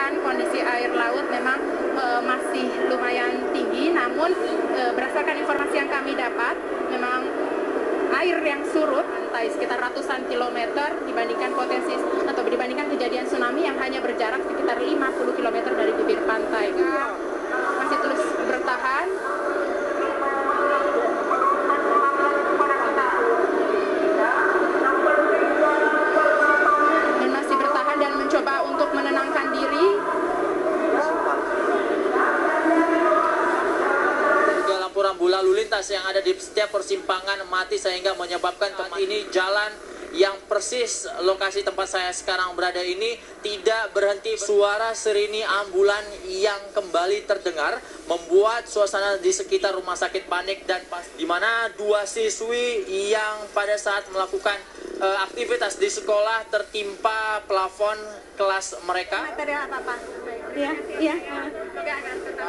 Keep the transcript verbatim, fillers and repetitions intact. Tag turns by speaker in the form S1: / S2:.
S1: dikarenakan kondisi air laut memang e, masih lumayan tinggi, namun e, berdasarkan informasi yang kami dapat, memang air yang surut pantai sekitar ratusan kilometer dibandingkan potensi atau dibandingkan kejadian tsunami yang hanya berjarak sekitar lima puluh kilometer dari bibir pantai. Masih terus bertahan. Dan masih bertahan dan mencoba untuk menenangkan diri.
S2: Lampu rambu lalu lintas yang ada di setiap persimpangan mati sehingga menyebabkan tempat ini jalan yang persis lokasi tempat saya sekarang berada ini tidak berhenti. Suara sirine ambulan yang kembali terdengar membuat suasana di sekitar rumah sakit panik dan pas di mana dua siswi yang pada saat melakukan uh, aktivitas di sekolah tertimpa plafon kelas mereka.
S1: Material apa-apa? Iya, iya.